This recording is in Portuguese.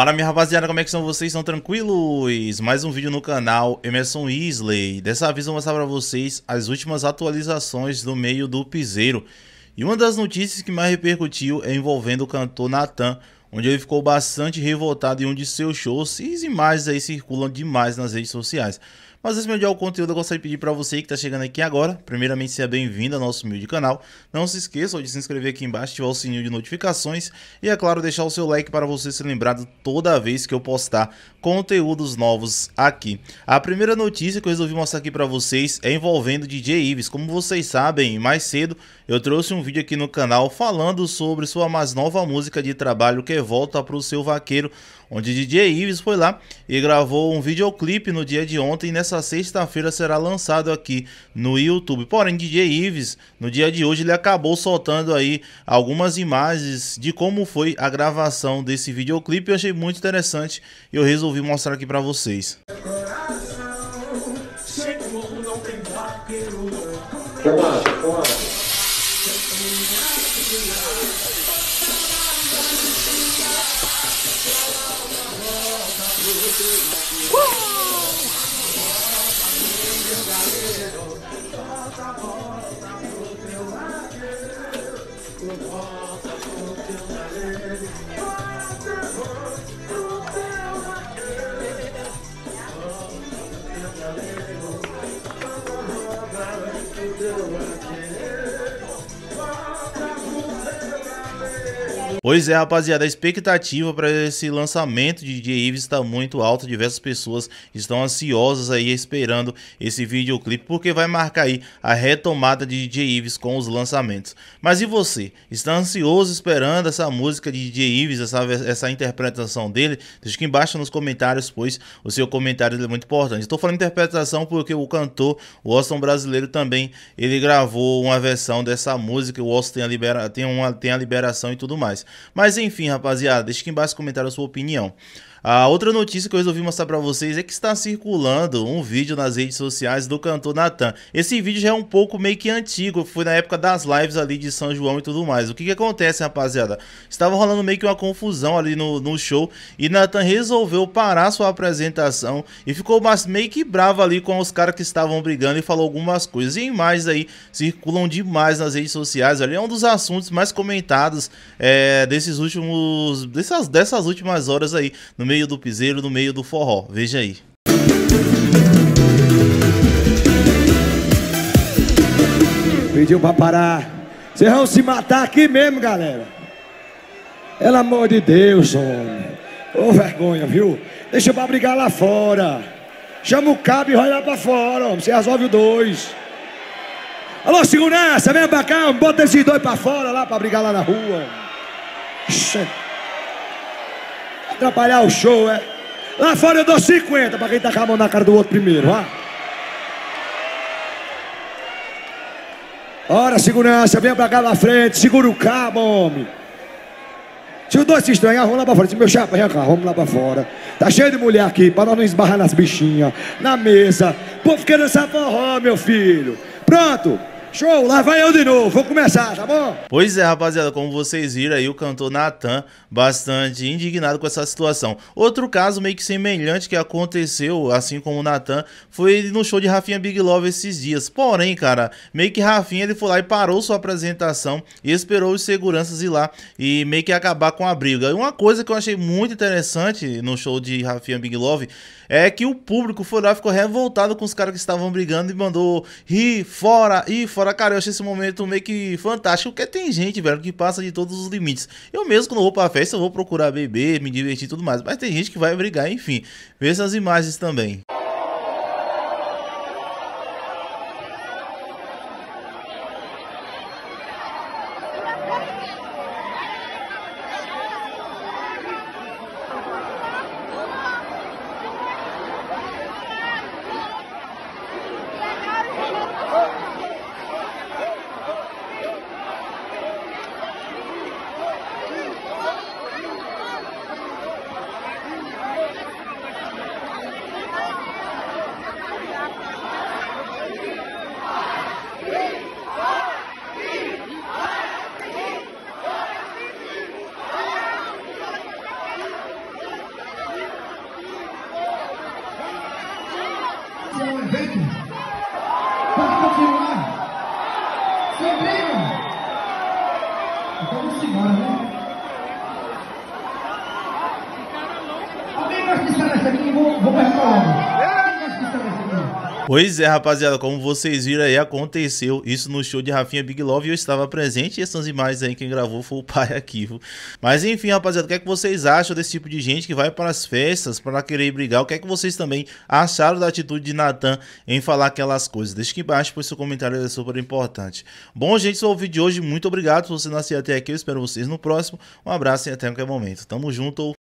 Fala minha rapaziada, como é que são vocês? Estão tranquilos? Mais um vídeo no canal Emerson Isley. Dessa vez eu vou mostrar pra vocês as últimas atualizações do meio do piseiro. E uma das notícias que mais repercutiu é envolvendo o cantor Natan, onde ele ficou bastante revoltado em um de seus shows e as imagens aí circulam demais nas redes sociais. Mas antes de mediar o conteúdo, eu gostaria de pedir para você que está chegando aqui agora, primeiramente seja bem-vindo ao nosso humilde canal. Não se esqueça de se inscrever aqui embaixo, ativar o sininho de notificações e, é claro, deixar o seu like para você ser lembrado toda vez que eu postar conteúdos novos aqui. A primeira notícia que eu resolvi mostrar aqui para vocês é envolvendo DJ Ives. Como vocês sabem, mais cedo eu trouxe um vídeo aqui no canal falando sobre sua mais nova música de trabalho, que é Volta Pro Seu Vaqueiro, onde DJ Ives foi lá e gravou um videoclipe no dia de ontem e nessa sexta-feira será lançado aqui no YouTube. Porém, DJ Ives, no dia de hoje, ele acabou soltando aí algumas imagens de como foi a gravação desse videoclipe. Eu achei muito interessante e eu resolvi mostrar aqui para vocês. Pois é, rapaziada, a expectativa para esse lançamento de DJ Ives está muito alta. Diversas pessoas estão ansiosas aí esperando esse videoclipe, porque vai marcar aí a retomada de DJ Ives com os lançamentos. Mas e você? Está ansioso esperando essa música de DJ Ives, essa interpretação dele? Deixa aqui embaixo nos comentários, pois o seu comentário é muito importante. Estou falando interpretação porque o cantor, o Austin brasileiro, também ele gravou uma versão dessa música. O Austin tem a liberação e tudo mais. Mas enfim, rapaziada, deixa aqui embaixo nos comentários a sua opinião. A outra notícia que eu resolvi mostrar pra vocês é que está circulando um vídeo nas redes sociais do cantor Natan. Esse vídeo já é um pouco meio que antigo, foi na época das lives ali de São João e tudo mais. O que acontece, rapaziada? Estava rolando meio que uma confusão ali no show e Natan resolveu parar sua apresentação e ficou meio que bravo ali com os caras que estavam brigando e falou algumas coisas. E imagens aí circulam demais nas redes sociais. Ali é um dos assuntos mais comentados dessas últimas horas aí, no meio do piseiro, no meio do forró. Veja aí. Pediu pra parar. Vocês vão se matar aqui mesmo, galera. Pelo amor de Deus, homem. Ô vergonha, viu? Deixa pra brigar lá fora. Chama o cabo e vai lá pra fora, homem. Você resolve o dois. Alô, segurança, vem pra cá, homem. Bota esses dois pra fora lá pra brigar lá na rua. Atrapalhar o show, é? Lá fora eu dou 50 pra quem tá com a mão na cara do outro primeiro, ó. Ora, segurança, vem pra cá na frente, segura o cabo, homem. Se os dois se estranhar, vamos lá pra fora. Meu chapa, vem cá, vamos lá pra fora. Tá cheio de mulher aqui, pra nós não esbarrar nas bichinhas, na mesa. Povo quer dançar forró, meu filho. Pronto. Show, lá vai eu de novo, vou começar, tá bom? Pois é, rapaziada, como vocês viram aí, o cantor Natan bastante indignado com essa situação. Outro caso meio que semelhante que aconteceu, assim como o Natan, foi no show de Rafinha Big Love esses dias. Porém, cara, meio que Rafinha ele foi lá e parou sua apresentação e esperou os seguranças ir lá e meio que acabar com a briga. E uma coisa que eu achei muito interessante no show de Rafinha Big Love é que o público foi lá e ficou revoltado com os caras que estavam brigando e mandou rir fora, cara. Eu achei esse momento meio que fantástico, porque tem gente, velho, que passa de todos os limites. Eu mesmo, quando vou pra festa, eu vou procurar beber, me divertir e tudo mais, mas tem gente que vai brigar, enfim. Vê essas imagens também. prefeito? Pode continuar? Sem briga? Então vamos embora, né? Alguém gosta de estar nessa aqui? Vou perguntar logo. Quem gosta de estar nessa aqui? Pois é, rapaziada, como vocês viram aí, aconteceu isso no show de Rafinha Big Love e eu estava presente e essas imagens aí quem gravou foi o pai aqui, viu? Mas enfim, rapaziada, o que é que vocês acham desse tipo de gente que vai para as festas para querer brigar? O que é que vocês também acharam da atitude de Natan em falar aquelas coisas? Deixa aqui embaixo, pois seu comentário é super importante. Bom, gente, esse foi o vídeo de hoje, muito obrigado por você nascer até aqui, eu espero vocês no próximo, um abraço e até qualquer momento, tamo junto.